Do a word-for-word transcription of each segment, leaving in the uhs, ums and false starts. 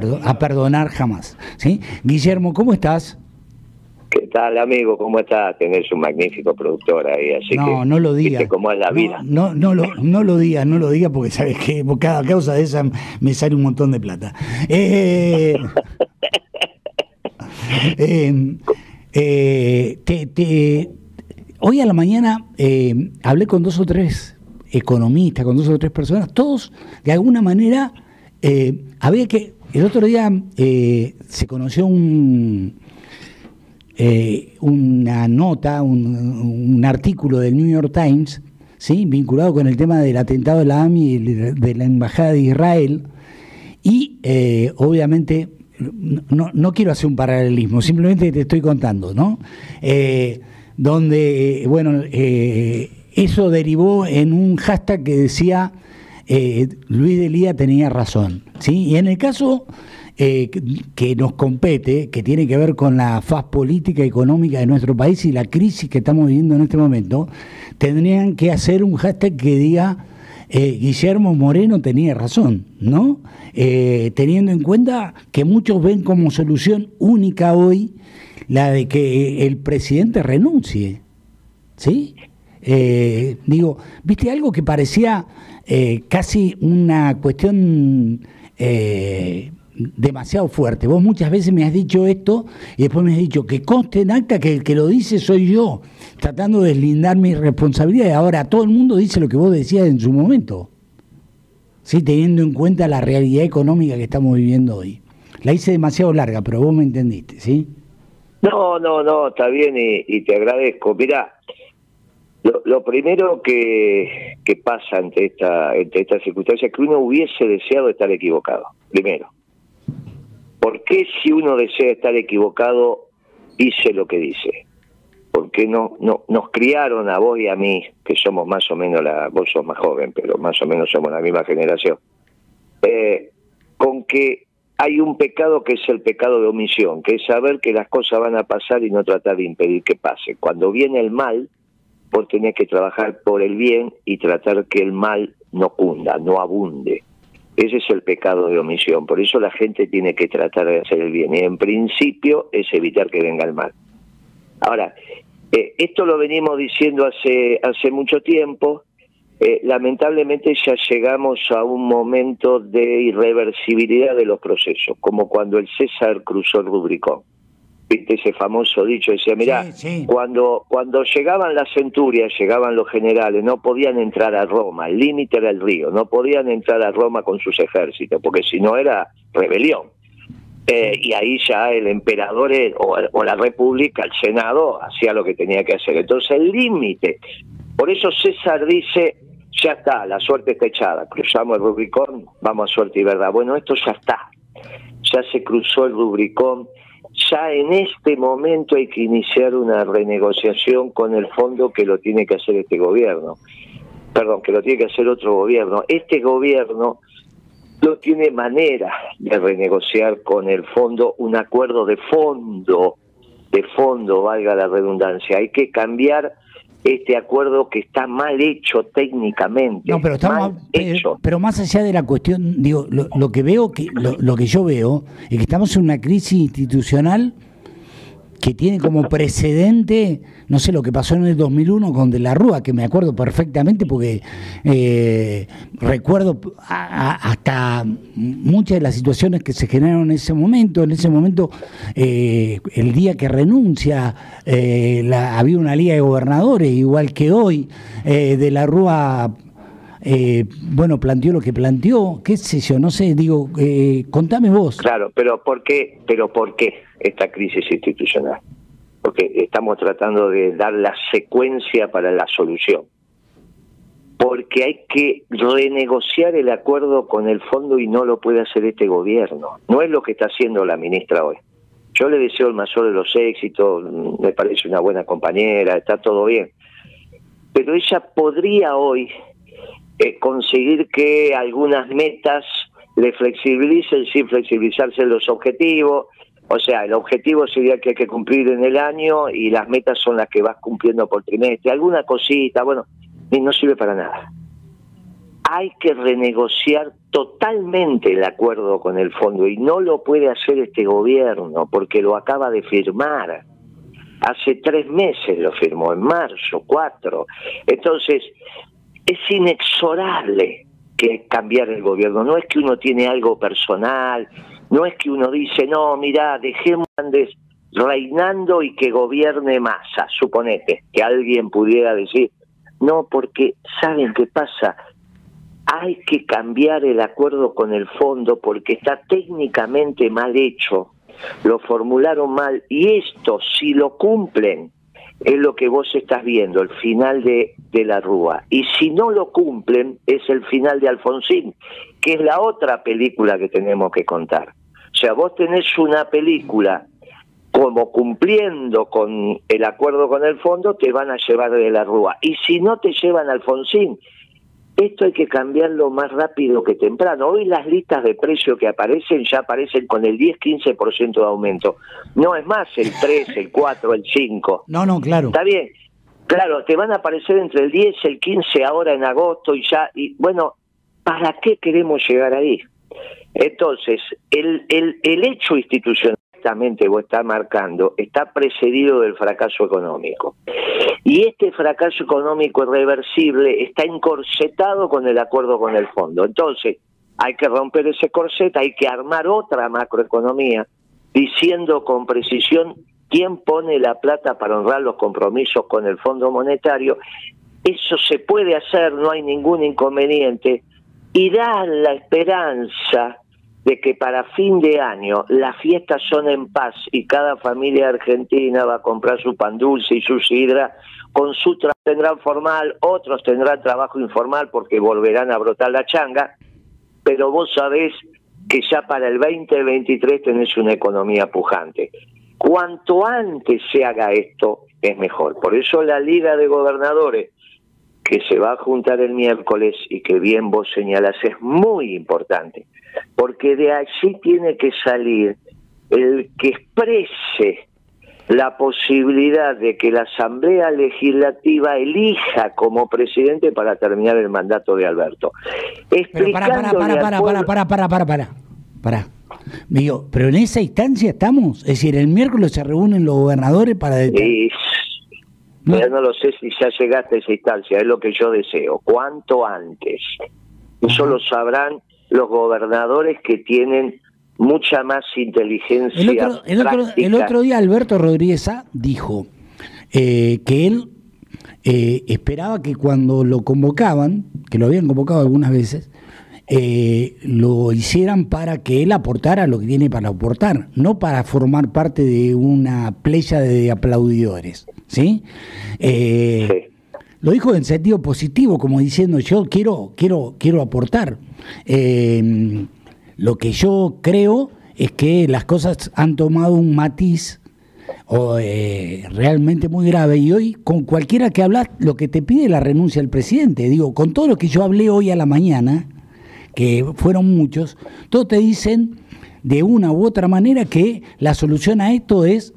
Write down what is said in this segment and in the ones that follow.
perdo a perdonar jamás, ¿sí? Guillermo, ¿cómo estás? ¿Qué tal, amigo? ¿Cómo estás? Tenés un magnífico productor ahí, así no, que... No, lo digas. ¿Viste cómo es la no, vida? No, no, lo, no lo digas, no lo digas, porque sabes que por cada causa de esa me sale un montón de plata. Eh, eh, eh, te, te, hoy a la mañana eh, hablé con dos o tres economistas, con dos o tres personas, todos de alguna manera, eh, había que... El otro día eh, se conoció un... Eh, una nota, un, un artículo del New York Times, ¿sí?, vinculado con el tema del atentado de la A M I y de la Embajada de Israel, y eh, obviamente no, no quiero hacer un paralelismo, simplemente te estoy contando, ¿no? Eh, donde, eh, bueno, eh, eso derivó en un hashtag que decía eh, Luis de Lía tenía razón, ¿sí? Y en el caso... Eh, que nos compete, que tiene que ver con la faz política y económica de nuestro país y la crisis que estamos viviendo en este momento, tendrían que hacer un hashtag que diga eh, Guillermo Moreno tenía razón, ¿no? Eh, teniendo en cuenta que muchos ven como solución única hoy la de que el presidente renuncie, ¿sí? Eh, digo, ¿viste algo que parecía eh, casi una cuestión... Eh, demasiado fuerte? Vos muchas veces me has dicho esto y después me has dicho que conste en acta que el que lo dice soy yo, tratando de deslindar mi responsabilidad, y ahora todo el mundo dice lo que vos decías en su momento, ¿sí?, teniendo en cuenta la realidad económica que estamos viviendo hoy. La hice demasiado larga, pero vos me entendiste, ¿sí? No, no, no, está bien y, y te agradezco. Mirá, lo, lo primero que, que pasa ante esta, ante esta circunstancia es que uno hubiese deseado estar equivocado, primero. ¿Por qué, si uno desea estar equivocado, dice lo que dice? Porque no, no, nos criaron a vos y a mí, que somos más o menos, la, vos sos más joven, pero más o menos somos la misma generación, eh, con que hay un pecado que es el pecado de omisión, que es saber que las cosas van a pasar y no tratar de impedir que pase. Cuando viene el mal, vos tenés que trabajar por el bien y tratar que el mal no cunda, no abunde. Ese es el pecado de omisión, por eso la gente tiene que tratar de hacer el bien, y en principio es evitar que venga el mal. Ahora, eh, esto lo venimos diciendo hace, hace mucho tiempo, eh, lamentablemente ya llegamos a un momento de irreversibilidad de los procesos, como cuando el César cruzó el Rubicón. ¿Viste ese famoso dicho? Decía, mirá, sí, sí. Cuando, cuando llegaban las centurias, llegaban los generales, no podían entrar a Roma, el límite era el río, no podían entrar a Roma con sus ejércitos, porque si no era rebelión. Eh, y ahí ya el emperador o, o la república, el senado, hacía lo que tenía que hacer. Entonces el límite, por eso César dice, ya está, la suerte está echada, cruzamos el Rubicón, vamos a suerte y verdad. Bueno, esto ya está, ya se cruzó el Rubicón. Ya en este momento hay que iniciar una renegociación con el fondo, que lo tiene que hacer este gobierno. Perdón, que lo tiene que hacer otro gobierno. Este gobierno no tiene manera de renegociar con el fondo un acuerdo de fondo, de fondo, valga la redundancia. Hay que cambiar este acuerdo que está mal hecho técnicamente. No, pero estamos, mal hecho. Pero más allá de la cuestión, digo, lo, lo que veo, que lo, lo que yo veo es que estamos en una crisis institucional que tiene como precedente, no sé, lo que pasó en el dos mil uno con De la Rúa, que me acuerdo perfectamente porque eh, recuerdo a, a, hasta muchas de las situaciones que se generaron en ese momento. En ese momento, eh, el día que renuncia, eh, la, había una liga de gobernadores, igual que hoy. eh, De la Rúa, eh, bueno, planteó lo que planteó, qué sé yo, no sé, digo, eh, contame vos. Claro, pero ¿por qué, pero por qué esta crisis institucional? Porque estamos tratando de dar la secuencia para la solución. Porque hay que renegociar el acuerdo con el fondo y no lo puede hacer este gobierno. No es lo que está haciendo la ministra hoy. Yo le deseo el mayor de los éxitos, me parece una buena compañera, está todo bien. Pero ella podría hoy eh, conseguir que algunas metas le flexibilicen sin flexibilizarse los objetivos. O sea, el objetivo sería que hay que cumplir en el año y las metas son las que vas cumpliendo por trimestre. Alguna cosita, bueno, y no sirve para nada. hay que renegociar totalmente el acuerdo con el fondo y no lo puede hacer este gobierno porque lo acaba de firmar. Hace tres meses lo firmó, en marzo, cuatro. Entonces, es inexorable que cambiar el gobierno. No es que uno tiene algo personal, no es que uno dice, no, mira, dejemos Andes reinando y que gobierne Massa. Suponete que alguien pudiera decir, no, porque ¿saben qué pasa? Hay que cambiar el acuerdo con el fondo porque está técnicamente mal hecho, lo formularon mal, y esto, si lo cumplen, es lo que vos estás viendo, el final de, de la Rúa, y si no lo cumplen, es el final de Alfonsín, que es la otra película que tenemos que contar. O sea, vos tenés una película como cumpliendo con el acuerdo con el fondo, te van a llevar de la Rúa, y si no te llevan a Alfonsín, esto hay que cambiarlo más rápido que temprano. Hoy las listas de precios que aparecen ya aparecen con el diez quince por ciento de aumento. No es más el tres, el cuatro, el cinco. No, no, claro. Está bien. Claro, te van a aparecer entre el diez y el quince ahora en agosto y ya. Y bueno, ¿para qué queremos llegar ahí? Entonces, el, el, el hecho institucional que vos está marcando está precedido del fracaso económico. Y este fracaso económico irreversible está encorsetado con el acuerdo con el fondo. Entonces, hay que romper ese corset, hay que armar otra macroeconomía, diciendo con precisión quién pone la plata para honrar los compromisos con el Fondo Monetario. Eso se puede hacer, no hay ningún inconveniente, y da la esperanza de que para fin de año las fiestas son en paz y cada familia argentina va a comprar su pan dulce y su sidra, con su trabajo tendrán formal, otros tendrán trabajo informal porque volverán a brotar la changa, pero vos sabés que ya para el veinte veintitrés tenés una economía pujante. Cuanto antes se haga esto, es mejor. Por eso la Liga de Gobernadores, que se va a juntar el miércoles y que bien vos señalás, es muy importante, porque de allí tiene que salir el que exprese la posibilidad de que la Asamblea Legislativa elija como presidente para terminar el mandato de Alberto. Pero para, para, para, para, para, para, para, para, para, para. Digo, pero en esa instancia estamos, es decir, el miércoles se reúnen los gobernadores para determinar. No. Ya no lo sé si ya llegaste a esa instancia, es lo que yo deseo, cuanto antes. Eso lo sabrán los gobernadores que tienen mucha más inteligencia. El otro, el otro, el otro día Alberto Rodríguez dijo eh, que él eh, esperaba que cuando lo convocaban, que lo habían convocado algunas veces, eh, lo hicieran para que él aportara lo que tiene para aportar, no para formar parte de una playa de aplaudidores, ¿sí? Eh, sí. Lo dijo en sentido positivo, como diciendo yo quiero, quiero, quiero aportar. Eh, lo que yo creo es que las cosas han tomado un matiz o, eh, realmente muy grave, y hoy con cualquiera que hablas lo que te pide es la renuncia del presidente. Digo, con todo lo que yo hablé hoy a la mañana, que fueron muchos, todos te dicen de una u otra manera que la solución a esto es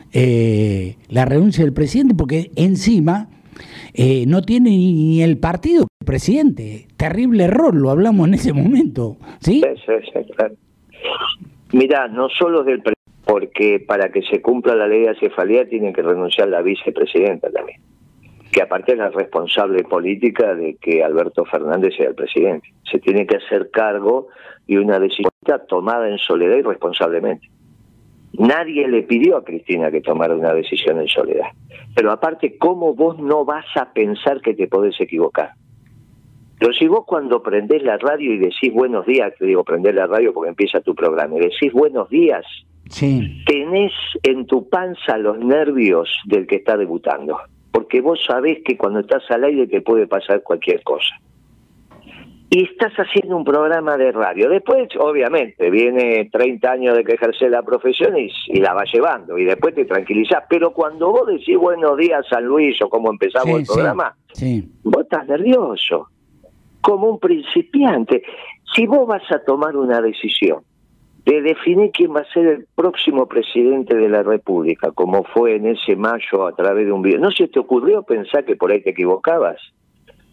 eh, la renuncia del presidente, porque encima eh, no tiene ni, ni el partido el presidente. Terrible error, lo hablamos en ese momento, ¿sí? Sí, sí, sí, claro. Mirá, no solo del presidente, porque para que se cumpla la ley de acefalía tiene que renunciar la vicepresidenta también, que aparte es la responsable política de que Alberto Fernández sea el presidente. Se tiene que hacer cargo de una decisión tomada en soledad y responsablemente. Nadie le pidió a Cristina que tomara una decisión en soledad. Pero aparte, ¿cómo vos no vas a pensar que te podés equivocar? Pero si vos cuando prendés la radio y decís buenos días, te digo prendés la radio porque empieza tu programa, y decís buenos días, sí, tenés en tu panza los nervios del que está debutando. Porque vos sabés que cuando estás al aire te puede pasar cualquier cosa. Y estás haciendo un programa de radio. Después, obviamente, viene treinta años de que ejerce la profesión y, y la va llevando, y después te tranquilizás. Pero cuando vos decís buenos días San Luis o cómo empezamos sí, el programa, sí, sí. vos estás nervioso, como un principiante. Si vos vas a tomar una decisión de definir quién va a ser el próximo presidente de la República, como fue en ese mayo a través de un video, ¿no se te ocurrió pensar que por ahí te equivocabas?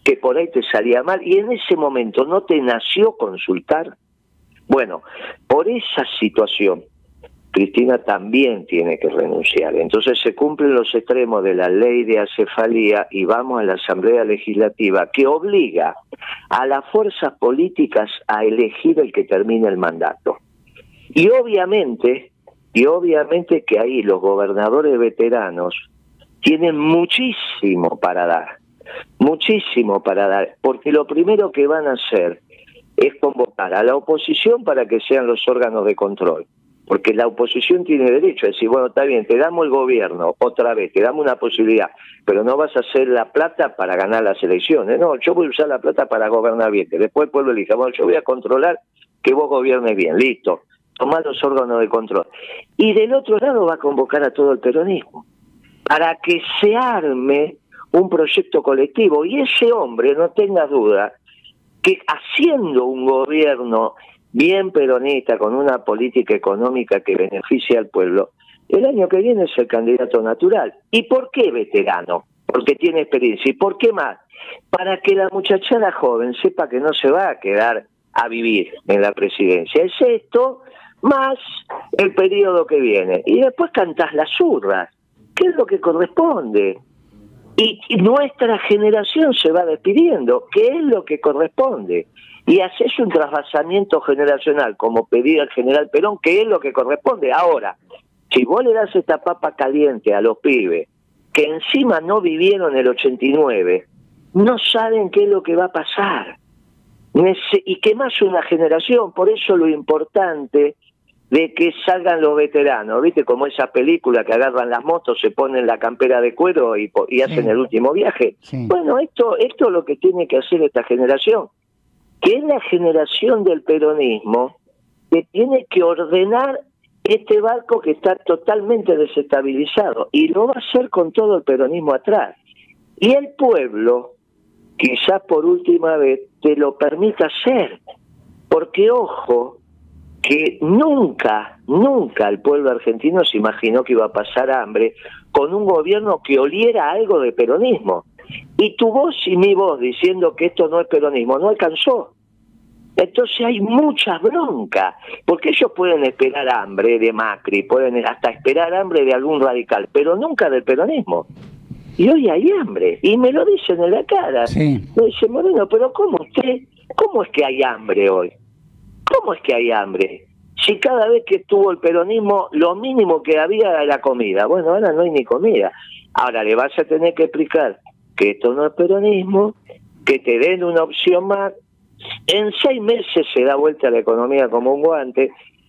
que por ahí te salía mal y en ese momento no te nació consultar. Bueno, por esa situación Cristina también tiene que renunciar. Entonces se cumplen los extremos de la ley de acefalía y vamos a la Asamblea Legislativa que obliga a las fuerzas políticas a elegir el que termine el mandato. Y obviamente, y obviamente que ahí los gobernadores veteranos tienen muchísimo para dar, muchísimo para dar, porque lo primero que van a hacer es convocar a la oposición para que sean los órganos de control. Porque la oposición tiene derecho a decir, bueno, está bien, te damos el gobierno otra vez, te damos una posibilidad, pero no vas a hacer la plata para ganar las elecciones. No, yo voy a usar la plata para gobernar bien, que después el pueblo elija, bueno, yo voy a controlar que vos gobiernes bien, listo, tomá los órganos de control. Y del otro lado va a convocar a todo el peronismo, para que se arme un proyecto colectivo, y ese hombre, no tengas duda, que haciendo un gobierno bien peronista, con una política económica que beneficie al pueblo, el año que viene es el candidato natural. ¿Y por qué veterano? Porque tiene experiencia. ¿Y por qué más? Para que la muchachada joven sepa que no se va a quedar a vivir en la presidencia. Es esto más el periodo que viene. Y después cantás las zurras, que es lo que corresponde. Y nuestra generación se va despidiendo, que es lo que corresponde. Y haces un trasvasamiento generacional, como pedía el general Perón, que es lo que corresponde. Ahora, si vos le das esta papa caliente a los pibes, que encima no vivieron el ochenta y nueve, no saben qué es lo que va a pasar. Y que más una generación, por eso lo importante de que salgan los veteranos, ¿viste? Como esa película que agarran las motos, se ponen la campera de cuero y, y hacen sí. el último viaje. Sí. Bueno, esto, esto es lo que tiene que hacer esta generación, que es la generación del peronismo, que tiene que ordenar este barco que está totalmente desestabilizado, y lo va a hacer con todo el peronismo atrás. Y el pueblo, quizás por última vez, te lo permita hacer, porque ojo, que nunca, nunca el pueblo argentino se imaginó que iba a pasar hambre con un gobierno que oliera algo de peronismo. Y tu voz y mi voz diciendo que esto no es peronismo no alcanzó. Entonces hay mucha bronca, porque ellos pueden esperar hambre de Macri, pueden hasta esperar hambre de algún radical, pero nunca del peronismo. Y hoy hay hambre, y me lo dicen en la cara. Sí. Me dice, Moreno, pero ¿cómo usted, cómo es que hay hambre hoy? ¿Cómo es que hay hambre? Si cada vez que estuvo el peronismo, lo mínimo que había era comida. Bueno, ahora no hay ni comida. Ahora le vas a tener que explicar que esto no es peronismo, que te den una opción más. En seis meses se da vuelta la economía como un guante,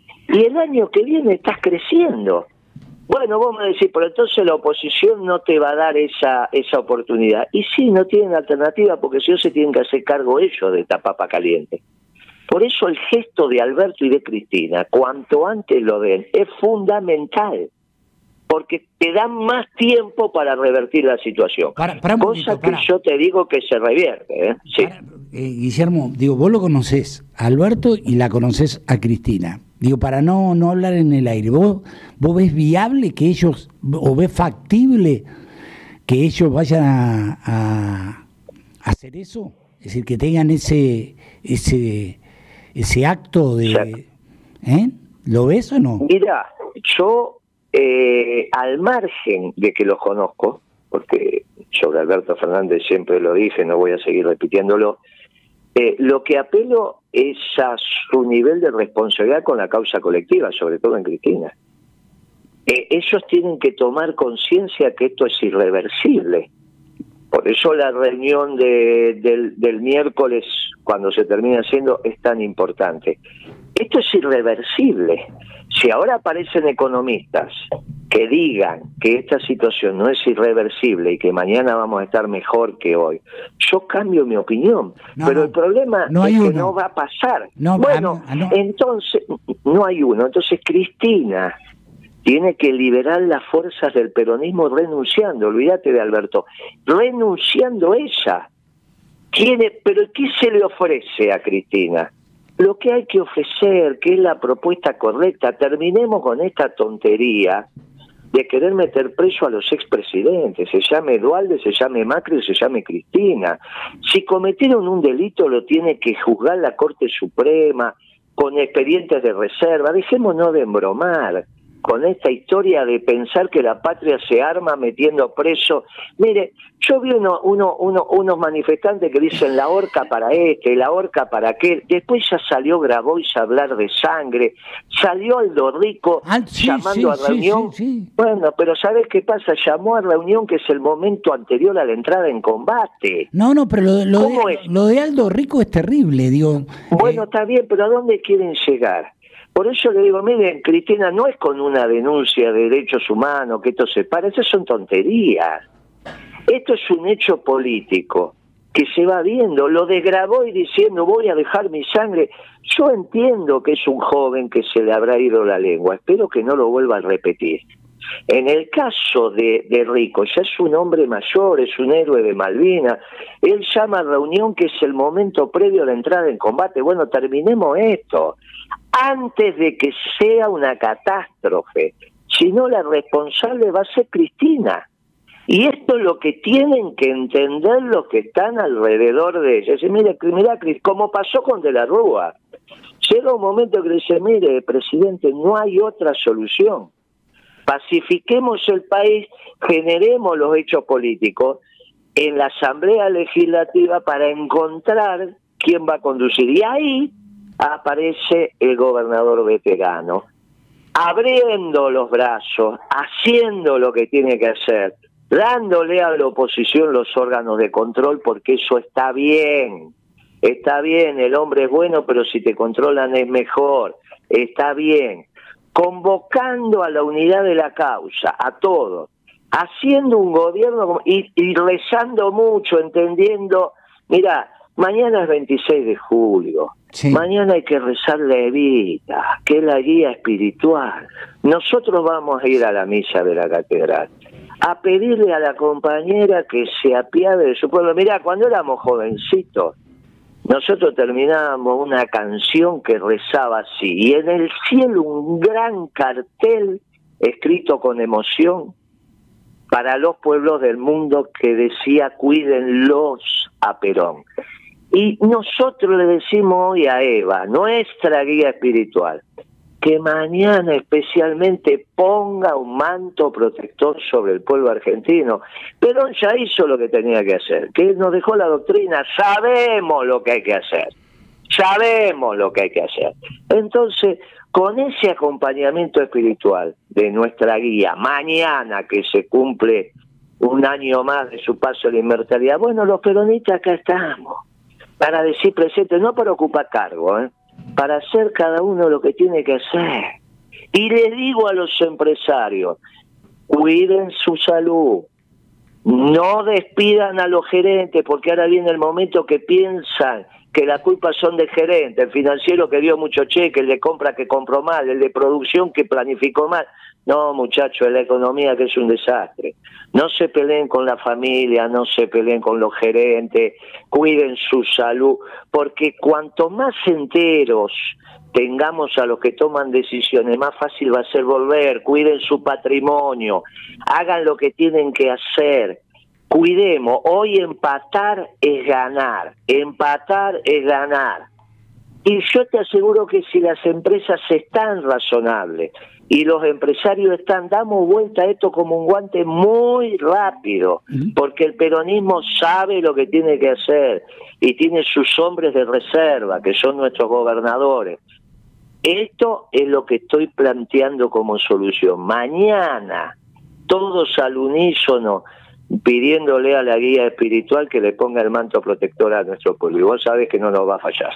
y el año que viene estás creciendo. Bueno, vos me decís, pero entonces la oposición no te va a dar esa esa oportunidad. Y sí, no tienen alternativa, porque si no se tienen que hacer cargo ellos de esta papa caliente. Por eso el gesto de Alberto y de Cristina, cuanto antes lo den, es fundamental, porque te dan más tiempo para revertir la situación. Para, para Cosa poquito, que para. yo te digo que se revierte. ¿eh? Sí. Para, eh, Guillermo, digo, vos lo conocés, a Alberto, y la conocés a Cristina. Digo, para no, no hablar en el aire, ¿vos, vos ves viable que ellos, o ves factible que ellos vayan a, a, a hacer eso? Es decir, que tengan ese... ese ese acto de... ¿eh? ¿Lo ves o no? Mira, yo, eh, al margen de que los conozco, porque sobre Alberto Fernández siempre lo dije, no voy a seguir repitiéndolo, eh, lo que apelo es a su nivel de responsabilidad con la causa colectiva, sobre todo en Cristina. Eh, ellos tienen que tomar conciencia que esto es irreversible. Por eso la reunión de, del, del miércoles, cuando se termina haciendo, es tan importante. Esto es irreversible. Si ahora aparecen economistas que digan que esta situación no es irreversible y que mañana vamos a estar mejor que hoy, yo cambio mi opinión. No, Pero no, el problema no es que uno. no va a pasar. No, bueno, ah, no, ah, no. entonces, no hay uno. Entonces Cristina tiene que liberar las fuerzas del peronismo renunciando, olvídate de Alberto, renunciando ella. Tiene, pero ¿qué se le ofrece a Cristina? Lo que hay que ofrecer, que es la propuesta correcta. Terminemos con esta tontería de querer meter preso a los expresidentes, se llame Dualde, se llame Macri, se llame Cristina. Si cometieron un delito lo tiene que juzgar la Corte Suprema con expedientes de reserva. Dejémonos de embromar con esta historia de pensar que la patria se arma metiendo preso. Mire, yo vi uno, uno, uno, unos manifestantes que dicen la horca para este, la horca para aquel. Después ya salió Grabois a hablar de sangre, salió Aldo Rico ah, sí, llamando sí, a reunión. Sí, sí, sí. Bueno, pero ¿sabés qué pasa? Llamó a reunión, que es el momento anterior a la entrada en combate. No, no, pero lo, lo, de, lo de Aldo Rico es terrible, digo. Bueno, eh... está bien, pero ¿a dónde quieren llegar? Por eso le digo, miren, Cristina, no es con una denuncia de derechos humanos que esto se para, esas son tonterías. Esto es un hecho político que se va viendo. Lo de Grabois diciendo voy a dejar mi sangre, yo entiendo que es un joven que se le habrá ido la lengua, espero que no lo vuelva a repetir. En el caso de, de Rico, ya es un hombre mayor, es un héroe de Malvinas, él llama a reunión que es el momento previo a la entrada en combate. Bueno, terminemos esto antes de que sea una catástrofe, si no la responsable va a ser Cristina. Y esto es lo que tienen que entender los que están alrededor de ella. Dice, mire, mira, como pasó con De la Rúa, llega un momento que dice, mire, presidente, no hay otra solución. Pacifiquemos el país, generemos los hechos políticos en la Asamblea Legislativa para encontrar quién va a conducir. Y ahí aparece el gobernador veterano, abriendo los brazos, haciendo lo que tiene que hacer, dándole a la oposición los órganos de control, porque eso está bien, está bien, el hombre es bueno, pero si te controlan es mejor, está bien, convocando a la unidad de la causa, a todos, haciendo un gobierno y, y rezando mucho, entendiendo, mira, mañana es veintiséis de julio, sí. Mañana hay que rezar la Evita, que es la guía espiritual. Nosotros vamos a ir a la misa de la catedral, a pedirle a la compañera que se apiade de su pueblo. Mirá, cuando éramos jovencitos, nosotros terminábamos una canción que rezaba así, y en el cielo un gran cartel escrito con emoción para los pueblos del mundo que decía cuídenlos a Perón. Y nosotros le decimos hoy a Eva, nuestra guía espiritual, que mañana especialmente ponga un manto protector sobre el pueblo argentino. Perón ya hizo lo que tenía que hacer, que nos dejó la doctrina, sabemos lo que hay que hacer, sabemos lo que hay que hacer. Entonces, con ese acompañamiento espiritual de nuestra guía, mañana que se cumple un año más de su paso a la inmortalidad, bueno, los peronistas acá estamos, para decir presente, no para ocupar cargo, ¿eh? Para hacer cada uno lo que tiene que hacer. Y les digo a los empresarios, cuiden su salud, no despidan a los gerentes, porque ahora viene el momento que piensan que la culpa son del gerente, el financiero que dio mucho cheque, el de compra que compró mal, el de producción que planificó mal. No, muchachos, es la economía que es un desastre. No se peleen con la familia, no se peleen con los gerentes, cuiden su salud, porque cuanto más enteros tengamos a los que toman decisiones, más fácil va a ser volver. Cuiden su patrimonio, hagan lo que tienen que hacer. Cuidemos, hoy empatar es ganar, empatar es ganar. Y yo te aseguro que si las empresas están razonables y los empresarios están, damos vuelta a esto como un guante muy rápido, porque el peronismo sabe lo que tiene que hacer y tiene sus hombres de reserva, que son nuestros gobernadores. Esto es lo que estoy planteando como solución. Mañana, todos al unísono, pidiéndole a la guía espiritual que le ponga el manto protector a nuestro pueblo. Y vos sabés que no nos va a fallar.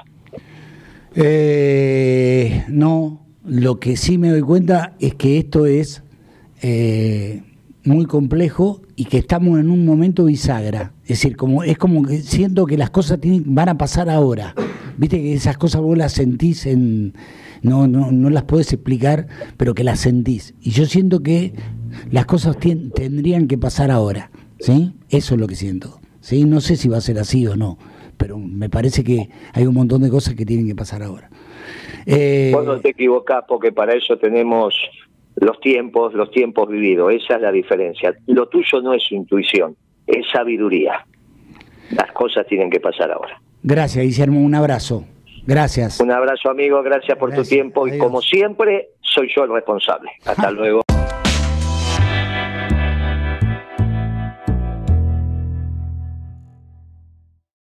Eh, no, lo que sí me doy cuenta es que esto es eh, muy complejo y que estamos en un momento bisagra. Es decir, como es como que siento que las cosas tienen, van a pasar ahora. Viste que esas cosas vos las sentís en... No, no, no las podés explicar, pero que las sentís. Y yo siento que las cosas tien, tendrían que pasar ahora, ¿sí? Eso es lo que siento, ¿sí? No sé si va a ser así o no, pero me parece que hay un montón de cosas que tienen que pasar ahora. Eh... Vos no te equivocás, porque para eso tenemos los tiempos, los tiempos vividos, esa es la diferencia. Lo tuyo no es intuición, es sabiduría. Las cosas tienen que pasar ahora. Gracias, Guillermo, un abrazo. Gracias. Un abrazo, amigo, gracias por gracias. tu tiempo. Adiós. Y como siempre, soy yo el responsable. Hasta luego.